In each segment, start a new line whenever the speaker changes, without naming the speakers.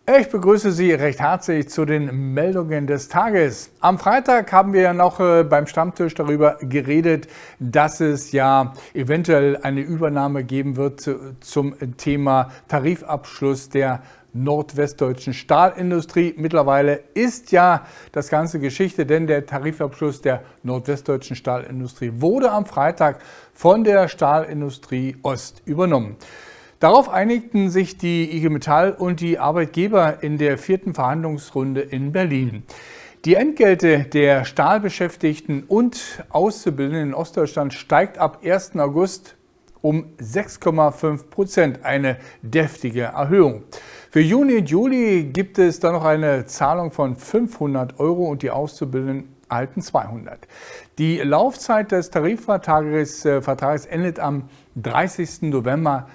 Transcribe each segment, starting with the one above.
Ich begrüße Sie recht herzlich zu den Meldungen des Tages. Am Freitag haben wir ja noch beim Stammtisch darüber geredet, dass es ja eventuell eine Übernahme geben wird zum Thema Tarifabschluss der nordwestdeutschen Stahlindustrie. Mittlerweile ist ja das Ganze Geschichte, denn der Tarifabschluss der nordwestdeutschen Stahlindustrie wurde am Freitag von der Stahlindustrie Ost übernommen. Darauf einigten sich die IG Metall und die Arbeitgeber in der 4. Verhandlungsrunde in Berlin. Die Entgelte der Stahlbeschäftigten und Auszubildenden in Ostdeutschland steigt ab 1. August um 6,5%, eine deftige Erhöhung. Für Juni und Juli gibt es dann noch eine Zahlung von 500 € und die Auszubildenden erhalten 200. Die Laufzeit des Tarifvertrages endet am 30. November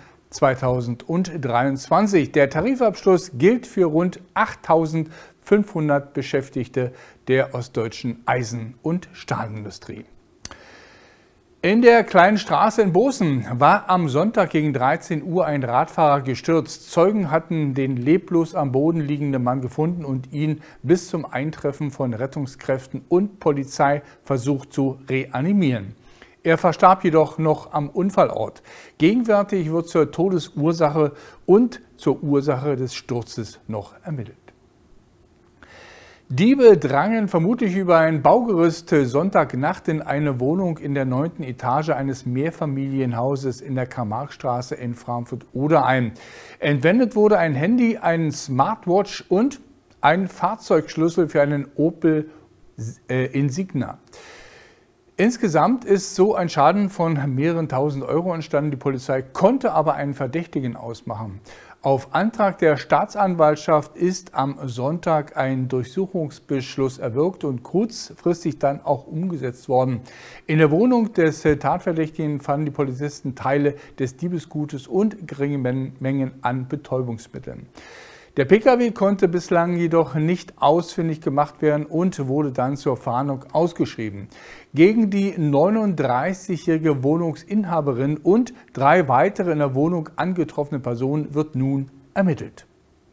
2023. Der Tarifabschluss gilt für rund 8.500 Beschäftigte der ostdeutschen Eisen- und Stahlindustrie. In der Kleinen Straße in Bozen war am Sonntag gegen 13 Uhr ein Radfahrer gestürzt. Zeugen hatten den leblos am Boden liegenden Mann gefunden und ihn bis zum Eintreffen von Rettungskräften und Polizei versucht zu reanimieren. Er verstarb jedoch noch am Unfallort. Gegenwärtig wird zur Todesursache und zur Ursache des Sturzes noch ermittelt. Diebe drangen vermutlich über ein Baugerüst Sonntagnacht in eine Wohnung in der 9. Etage eines Mehrfamilienhauses in der Karl-Marx-Straße in Frankfurt-Oder ein. Entwendet wurde ein Handy, ein Smartwatch und ein Fahrzeugschlüssel für einen Opel Insigna. Insgesamt ist so ein Schaden von mehreren tausend Euro entstanden. Die Polizei konnte aber einen Verdächtigen ausmachen. Auf Antrag der Staatsanwaltschaft ist am Sonntag ein Durchsuchungsbeschluss erwirkt und kurzfristig dann auch umgesetzt worden. In der Wohnung des Tatverdächtigen fanden die Polizisten Teile des Diebesgutes und geringe Mengen an Betäubungsmitteln. Der Pkw konnte bislang jedoch nicht ausfindig gemacht werden und wurde dann zur Fahndung ausgeschrieben. Gegen die 39-jährige Wohnungsinhaberin und 3 weitere in der Wohnung angetroffene Personen wird nun ermittelt.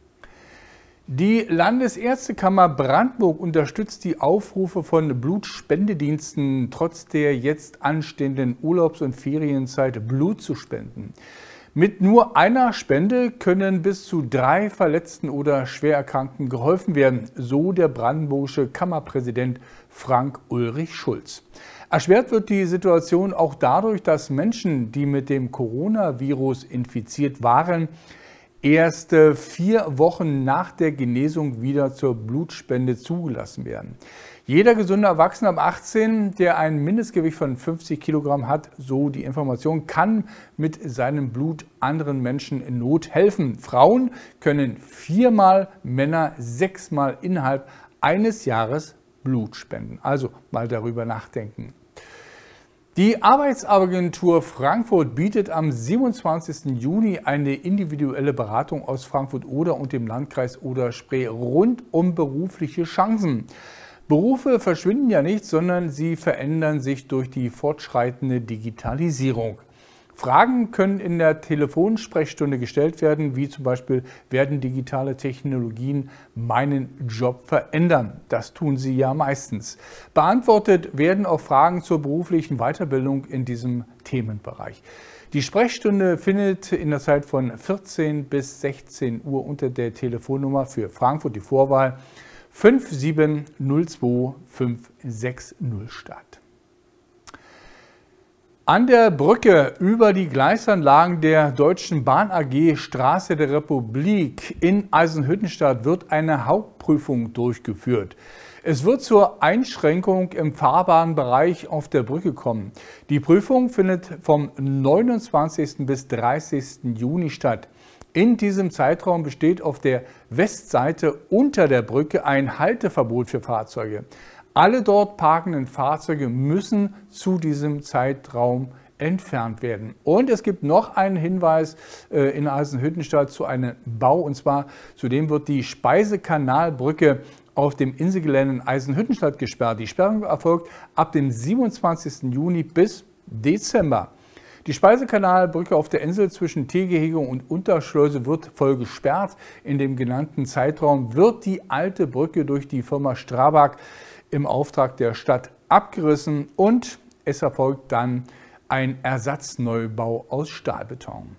Die Landesärztekammer Brandenburg unterstützt die Aufrufe von Blutspendediensten, trotz der jetzt anstehenden Urlaubs- und Ferienzeit Blut zu spenden. Mit nur einer Spende können bis zu 3 Verletzten oder Schwererkrankten geholfen werden, so der brandenburgische Kammerpräsident Frank Ulrich Schulz. Erschwert wird die Situation auch dadurch, dass Menschen, die mit dem Coronavirus infiziert waren, erst 4 Wochen nach der Genesung wieder zur Blutspende zugelassen werden. Jeder gesunde Erwachsene ab 18, der ein Mindestgewicht von 50 Kilogramm hat, so die Information, kann mit seinem Blut anderen Menschen in Not helfen. Frauen können 4-mal, Männer 6-mal innerhalb eines Jahres Blut spenden. Also mal darüber nachdenken. Die Arbeitsagentur Frankfurt bietet am 27. Juni eine individuelle Beratung aus Frankfurt-Oder und dem Landkreis Oder-Spree rund um berufliche Chancen. Berufe verschwinden ja nicht, sondern sie verändern sich durch die fortschreitende Digitalisierung. Fragen können in der Telefonsprechstunde gestellt werden, wie zum Beispiel: Werden digitale Technologien meinen Job verändern? Das tun sie ja meistens. Beantwortet werden auch Fragen zur beruflichen Weiterbildung in diesem Themenbereich. Die Sprechstunde findet in der Zeit von 14 bis 16 Uhr unter der Telefonnummer für Frankfurt die Vorwahl 5702560 statt. An der Brücke über die Gleisanlagen der Deutschen Bahn AG Straße der Republik in Eisenhüttenstadt wird eine Hauptprüfung durchgeführt. Es wird zur Einschränkung im fahrbaren Bereich auf der Brücke kommen. Die Prüfung findet vom 29. bis 30. Juni statt. In diesem Zeitraum besteht auf der Westseite unter der Brücke ein Halteverbot für Fahrzeuge. Alle dort parkenden Fahrzeuge müssen zu diesem Zeitraum entfernt werden. Und es gibt noch einen Hinweis in Eisenhüttenstadt zu einem Bau, und zwar zudem wird die Speisekanalbrücke auf dem Inselgelände in Eisenhüttenstadt gesperrt. Die Sperrung erfolgt ab dem 27. Juni bis Dezember. Die Speisekanalbrücke auf der Insel zwischen Tiergehege und Unterschleuse wird voll gesperrt. In dem genannten Zeitraum wird die alte Brücke durch die Firma Strabag im Auftrag der Stadt abgerissen und es erfolgt dann ein Ersatzneubau aus Stahlbeton.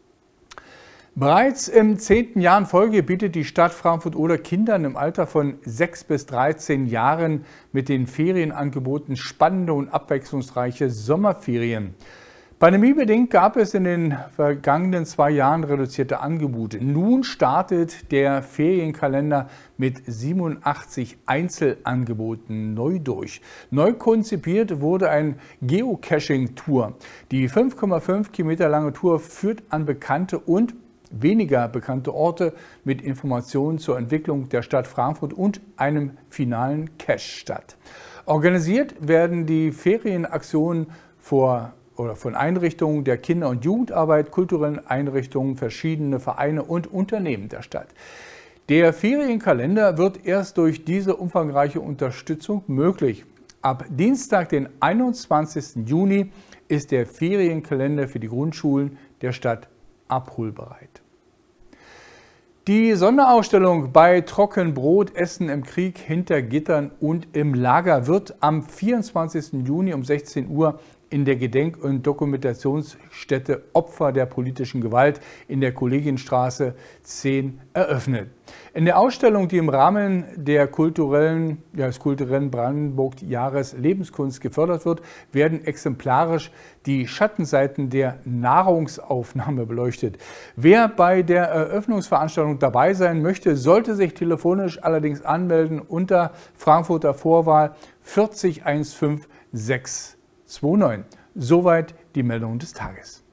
Bereits im 10. Jahr in Folge bietet die Stadt Frankfurt-Oder Kindern im Alter von 6 bis 13 Jahren mit den Ferienangeboten spannende und abwechslungsreiche Sommerferien. Pandemiebedingt gab es in den vergangenen 2 Jahren reduzierte Angebote. Nun startet der Ferienkalender mit 87 Einzelangeboten neu durch. Neu konzipiert wurde ein Geocaching-Tour. Die 5,5 Kilometer lange Tour führt an bekannte und weniger bekannte Orte mit Informationen zur Entwicklung der Stadt Frankfurt und einem finalen Cache statt. Organisiert werden die Ferienaktionen von Einrichtungen der Kinder- und Jugendarbeit, kulturellen Einrichtungen, verschiedene Vereine und Unternehmen der Stadt. Der Ferienkalender wird erst durch diese umfangreiche Unterstützung möglich. Ab Dienstag, den 21. Juni, ist der Ferienkalender für die Grundschulen der Stadt abholbereit. Die Sonderausstellung bei Trockenbrot, Essen im Krieg, hinter Gittern und im Lager wird am 24. Juni um 16 Uhr in der Gedenk- und Dokumentationsstätte Opfer der politischen Gewalt in der Kollegienstraße 10 eröffnet. In der Ausstellung, die im Rahmen des kulturellen Brandenburg-Jahres Lebenskunst gefördert wird, werden exemplarisch die Schattenseiten der Nahrungsaufnahme beleuchtet. Wer bei der Eröffnungsveranstaltung dabei sein möchte, sollte sich telefonisch allerdings anmelden unter Frankfurter Vorwahl 40 15629. Soweit die Meldung des Tages.